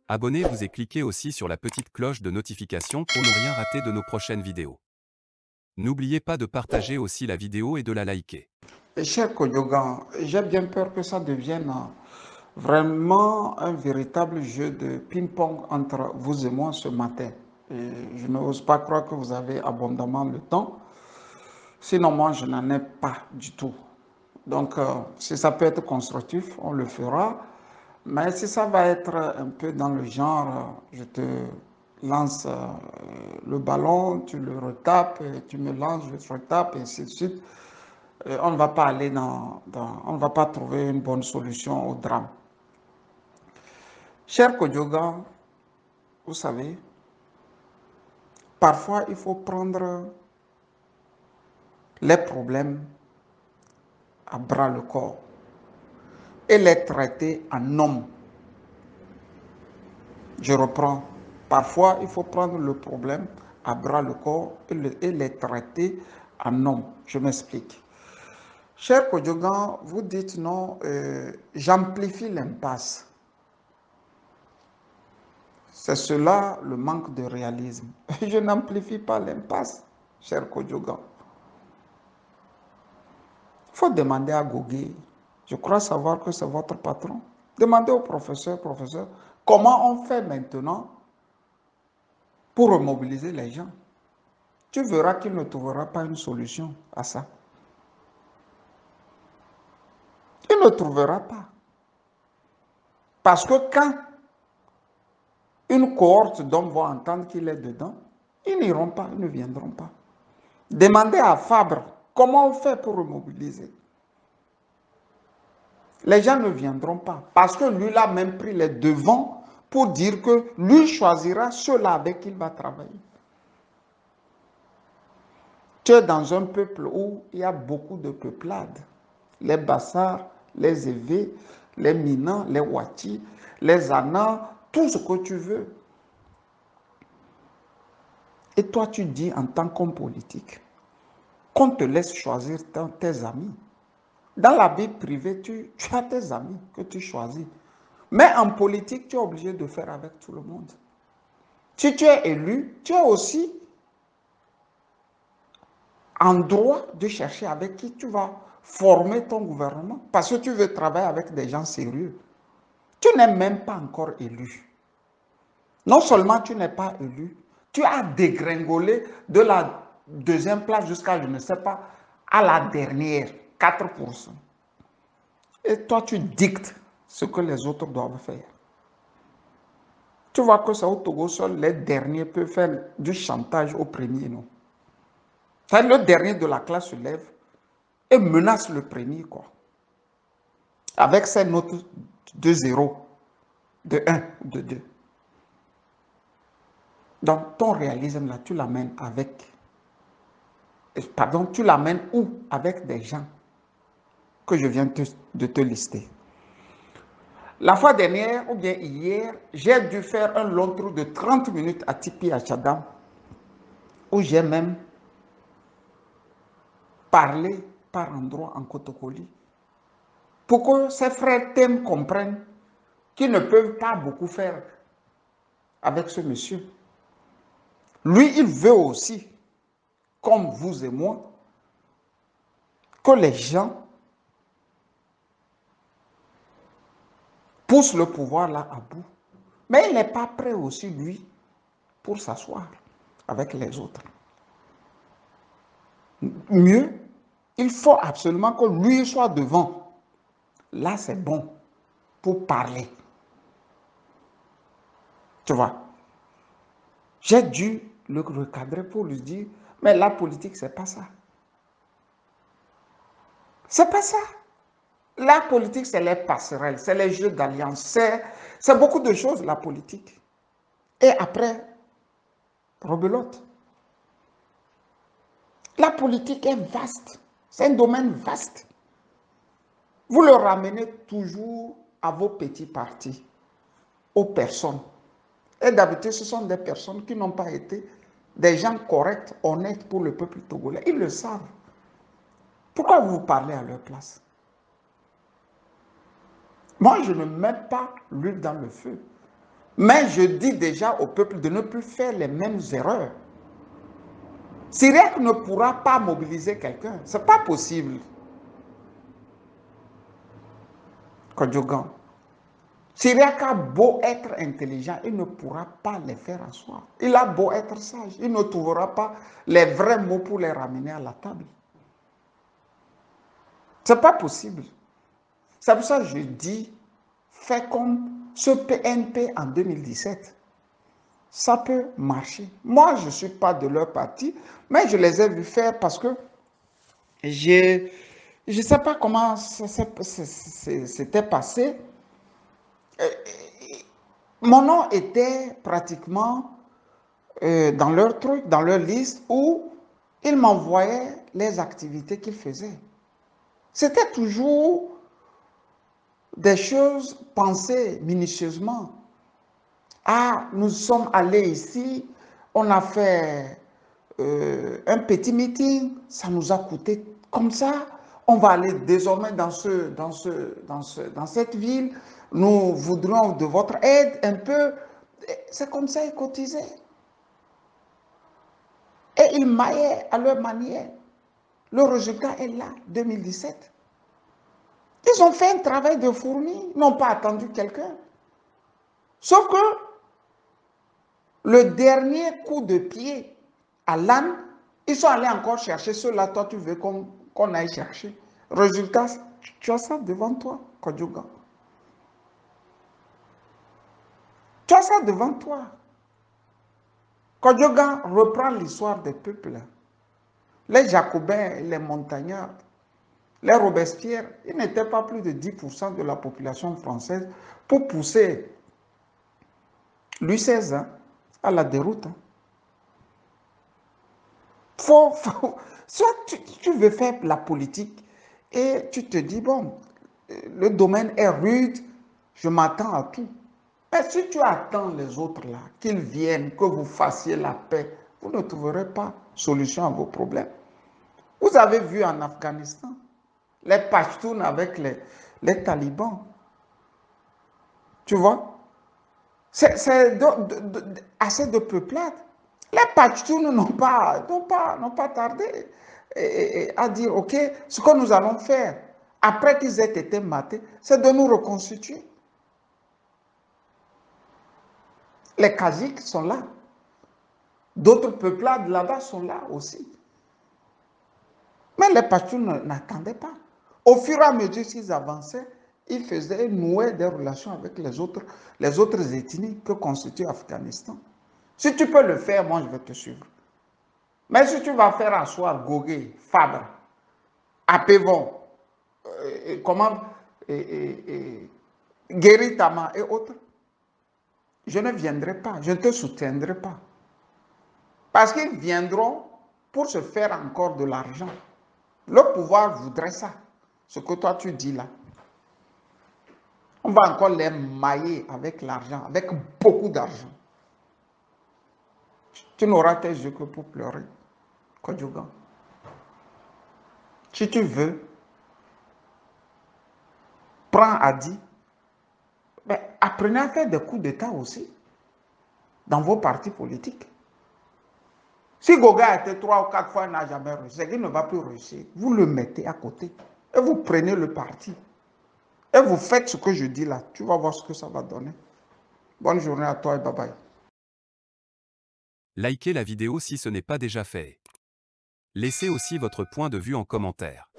Abonnez-vous et cliquez aussi sur la petite cloche de notification pour ne rien rater de nos prochaines vidéos. N'oubliez pas de partager aussi la vidéo et de la liker. Cher Kodjogan, j'ai bien peur que ça devienne vraiment un véritable jeu de ping-pong entre vous et moi ce matin. Et je n'ose pas croire que vous avez abondamment le temps. Sinon, moi, je n'en ai pas du tout. Donc, si ça peut être constructif, on le fera. Mais si ça va être un peu dans le genre, je te lance le ballon, tu le retapes, tu me lances, je te retape, et ainsi de suite. On ne va pas aller on ne va pas trouver une bonne solution au drame. Cher Kodjoga, vous savez, parfois il faut prendre les problèmes à bras le corps et les traiter en homme. Je reprends. Parfois, il faut prendre le problème à bras le corps et les traiter en homme. Je m'explique. Cher Kodjogan, vous dites non, j'amplifie l'impasse. C'est cela le manque de réalisme. Je n'amplifie pas l'impasse, cher Kodjogan. Il faut demander à Gogé. Je crois savoir que c'est votre patron. Demandez au professeur, comment on fait maintenant pour remobiliser les gens. Tu verras qu'il ne trouvera pas une solution à ça. Il ne trouvera pas. Parce que quand une cohorte d'hommes va entendre qu'il est dedans, ils n'iront pas, ils ne viendront pas. Demandez à Fabre comment on fait pour remobiliser. Les gens ne viendront pas parce que lui a même pris les devants pour dire que lui choisira ceux-là avec qui il va travailler. Tu es dans un peuple où il y a beaucoup de peuplades. Les Bassars, les Évés, les Minans, les Wati, les Anans, tout ce que tu veux. Et toi, tu dis en tant qu'homme politique qu'on te laisse choisir tes amis. Dans la vie privée, tu as tes amis que tu choisis. Mais en politique, tu es obligé de faire avec tout le monde. Si tu es élu, tu es aussi en droit de chercher avec qui tu vas former ton gouvernement. Parce que tu veux travailler avec des gens sérieux. Tu n'es même pas encore élu. Non seulement tu n'es pas élu, tu as dégringolé de la deuxième place jusqu'à, je ne sais pas, à la dernière, 4%. Et toi, tu dictes ce que les autres doivent faire. Tu vois que ça au Togo, seuls les derniers peuvent faire du chantage au premier, non? Le dernier de la classe se lève et menace le premier, quoi. Avec ses notes de 0, de 1, de 2. Donc, ton réalisme, là, tu l'amènes avec... Pardon, tu l'amènes où? Avec des gens que je viens de te lister. La fois dernière, ou bien hier, j'ai dû faire un long tour de 30 minutes à Tipi Achadam, où j'ai même parlé par endroits en Kotokoli, pour que ses frères Tem comprennent qu'ils ne peuvent pas beaucoup faire avec ce monsieur. Lui, il veut aussi, comme vous et moi, que les gens poussent le pouvoir là à bout. Mais il n'est pas prêt aussi, lui, pour s'asseoir avec les autres. Mieux, il faut absolument que lui soit devant. Là, c'est bon pour parler. Tu vois, j'ai dû le recadrer pour lui dire, mais la politique, c'est pas ça. C'est pas ça. La politique, c'est les passerelles, c'est les jeux d'alliance, c'est beaucoup de choses, la politique. Et après, rebelote. La politique est vaste, c'est un domaine vaste. Vous le ramenez toujours à vos petits partis, aux personnes. Et d'habitude, ce sont des personnes qui n'ont pas été des gens corrects, honnêtes pour le peuple togolais. Ils le savent. Pourquoi vous parlez à leur place? Moi, je ne mets pas l'huile dans le feu. Mais je dis déjà au peuple de ne plus faire les mêmes erreurs. Syriac ne pourra pas mobiliser quelqu'un. Ce n'est pas possible. Kodjogan. Syriac a beau être intelligent, il ne pourra pas les faire asseoir. Il a beau être sage, il ne trouvera pas les vrais mots pour les ramener à la table. Ce n'est pas possible. C'est pour ça que je dis, fais comme ce PNP en 2017. Ça peut marcher. Moi, je ne suis pas de leur parti, mais je les ai vus faire parce que je ne sais pas comment c'était passé. Mon nom était pratiquement dans leur truc, dans leur liste, où ils m'envoyaient les activités qu'ils faisaient. C'était toujours des choses pensées minutieusement. Ah, nous sommes allés ici, on a fait un petit meeting, ça nous a coûté comme ça. On va aller désormais dans cette ville. Nous voudrions de votre aide un peu. C'est comme ça ils cotisaient. Et ils maillaient à leur manière. Le résultat est là, 2017. Ils ont fait un travail de fourmi, ils n'ont pas attendu quelqu'un. Sauf que le dernier coup de pied à l'âne, ils sont allés encore chercher ceux-là, toi tu veux qu'on aille chercher. Résultat, tu as ça devant toi, Kodjogan. Tu as ça devant toi. Kodjogan reprend l'histoire des peuples. Les Jacobins, les montagnards, les Robespierre, ils n'étaient pas plus de 10% de la population française pour pousser Louis XVI à la déroute. Soit tu veux faire la politique et tu te dis, bon, le domaine est rude, je m'attends à tout. Mais si tu attends les autres là, qu'ils viennent, que vous fassiez la paix, vous ne trouverez pas solution à vos problèmes. Vous avez vu en Afghanistan, les Pashtuns avec les talibans. Tu vois? C'est assez de peuplade. Les Pashtuns n'ont pas tardé à dire, OK, ce que nous allons faire, après qu'ils aient été matés, c'est de nous reconstituer. Les Kajiks sont là. D'autres peuplades là-bas sont là aussi. Mais les Pashtuns n'attendaient pas. Au fur et à mesure qu'ils avançaient, ils faisaient nouer des relations avec les autres ethnies que constitue l'Afghanistan. Si tu peux le faire, moi je vais te suivre. Mais si tu vas faire asseoir Gogé, Fabre, Apévon, comment, Guéritama et autres, je ne viendrai pas, je ne te soutiendrai pas. Parce qu'ils viendront pour se faire encore de l'argent. Le pouvoir voudrait ça, ce que toi tu dis là. On va encore les mailler avec l'argent, avec beaucoup d'argent. Tu n'auras tes yeux que pour pleurer. Kodjogan. Si tu veux, prends Adi, mais apprenez à faire des coups d'État aussi dans vos partis politiques. Si Goga a été 3 ou 4 fois, il n'a jamais réussi, c'est qu'il ne va plus réussir. Vous le mettez à côté et vous prenez le parti. Et vous faites ce que je dis là. Tu vas voir ce que ça va donner. Bonne journée à toi et bye bye. Likez la vidéo si ce n'est pas déjà fait. Laissez aussi votre point de vue en commentaire.